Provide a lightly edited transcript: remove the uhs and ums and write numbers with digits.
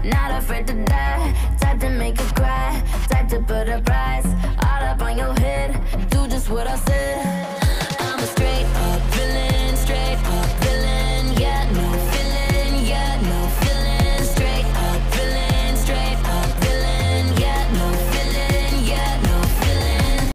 not afraid to die. Type to make you cry, type to put a price all up on your head. Do just what I said.